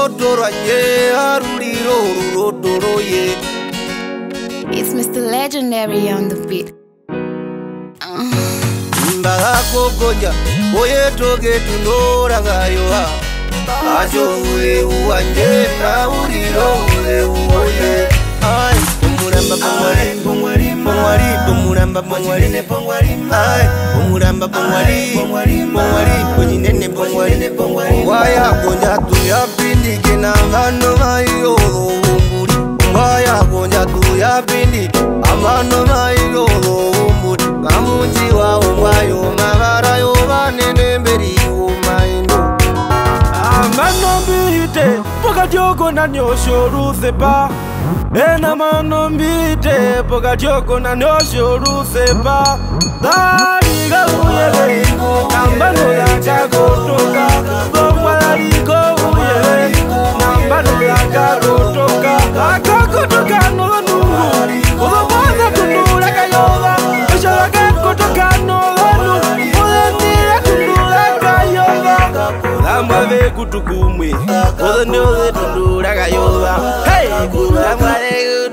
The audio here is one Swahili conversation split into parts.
It's Mr. Legendary on the beat. Kokoja, oye toge tunora gayoa. Ajo ule uanje na uriro ule uoye. Ay, umuramba pongwari, pongwari, umuramba pongwari ne pongwari. Ay, umuramba pongwari, pongwari, kujinene pongwari. Waya konja tuya pindi kena vano mayo umburi. Waya konja tuya pindi amano mayo umburi. Kamuji wa umwayo mabara yo banene mberi umaino. Amano mbite poka joko na nyosho rusepa. Ena mano mbite poka joko na nyosho rusepa. Dari ga uyele nambano ya kagotoka. Bomwari go uyele nambano ya kagotoka. Akagotoka no nungu Odomana tunura kayoda. Eshoka gotoka no nungu Odendira tunura kayoda. Amwave kutukumwe Odendira tunura kayoda. Hey! Amwave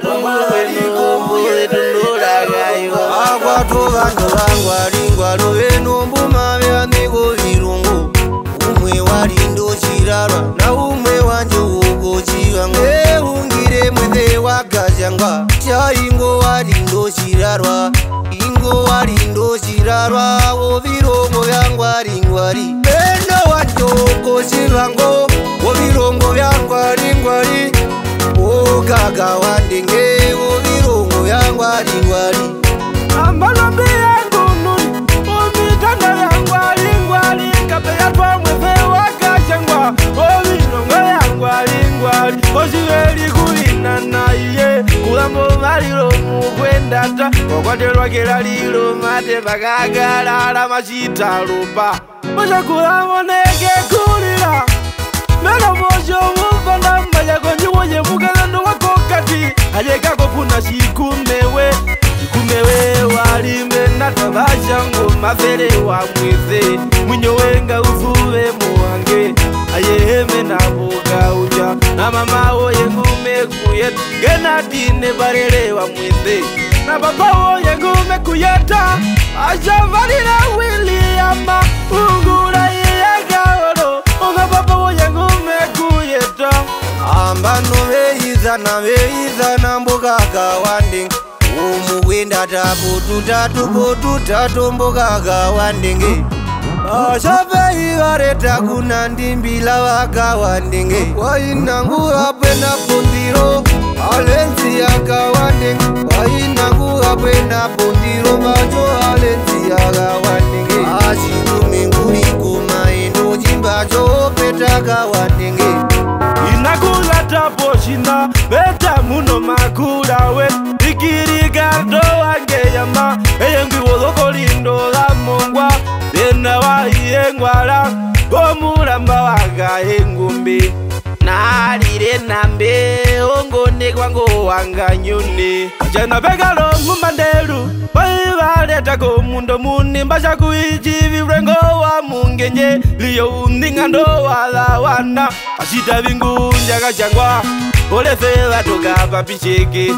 kutukumwe tunura kayoda. Agwato bango lingwaro beno mbuma byandiko virungu. Umwe walindo chirarwa na umwe wanje ugo chivangwe. Ungire mwende wakajanga chaingo walindo chirarwa. Ingo walindo chirarwa ovirongo byangwaringwari. Beno wajoko chivango ovirongo byangwaringwari. Ogaga wandenge ovirongo byangwaringwari. Ambalo biyangu nuni Omitanga yangwari Kapeya kwa mwefe wakashangwa Ovinongo yangwari Oshiveri kulina na iye Kulambo maliro mukwendata Okwaterwa kera liro mate Bakagarara mashita lupa Mosha kulambo nege kulira Meno mosho mufanda Maya konyi woye mukalando wako kati Ajeka kopuna shikumewe Kumewe walimbe natabashango mafere wa mwize Mwinyo wenga ufuwe muange Ayeheme na boga uja Na mama oye ngume kuyeta Gena dine barele wa mwize Na baba oye ngume kuyeta Ashavarina Williama Ungura iyaga oro Onga baba oye ngume kuyeta Ambano veiza na mboga kawanding. Umugwenda tapu tatu mboga kawandinge. Ashafe ivareta kuna ndimbila wakawandinge. Wainangu apena pondiro alenzi yakawandinge. Wainangu apena pondiro macho alenzi yakawandinge. Ashikumi nguri kumaino jimbacho peta kawandinge. Inakula tapo shina beta muno makula we Ikiri gardo wange yama Eyengwi woloko lindo la mongwa Tena wa iengwala Komuramba waga engumbi Nalire nambe Ongone kwango wanga nyuni Jena begalo mumbanderu Waivaleta komundo muni Mbasha kuijivi vrengo wa mungenye Liyo undinga ndo wala wana Ashita vingunja kachangwa Ole fela toka papicheke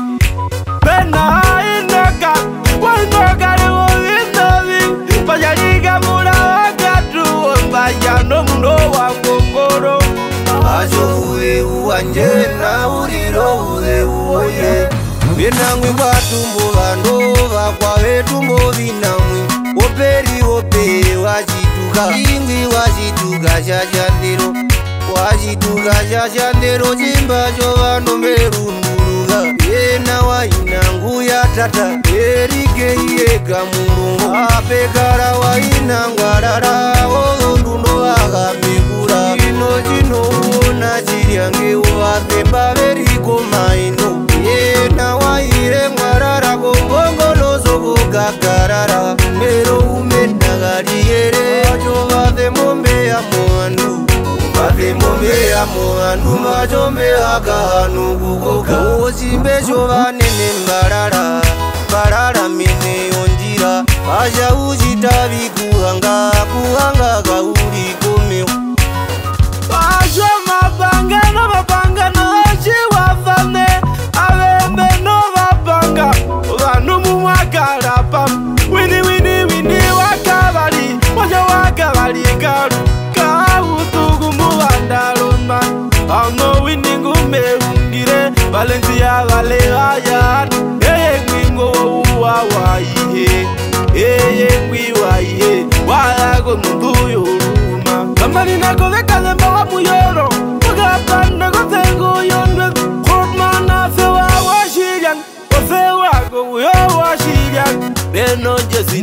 Pena inoka Wainoka lewo vinovi Pachaliga mula wakatu Ombaya no mundo wa ngongoro Ajo ule uanje na uriro ule uoye. Binamwi kwa tumbo vandova kwa vetumbo binamwi. Operi ope wajituka ingwi wajituka shashandero. Wajituka shashandero jimba jovano merunduruga. Yena wainangu ya tata erike ieka murungu. Apekara wainangwarara olondundo akamikura. Jino una chiriange uvathemba veriko maino. Yena waire mwarara kongongolozo kukakarara. Mero umenagariere acho vathe mombe ya mwandu. Vathe mombe ya mwandu machombe akahanu kukoka. Ochimbe chovanene mbarara Barara mine onjira Aja uchitavi kuhanga kauri komeo. Ajo mabanga no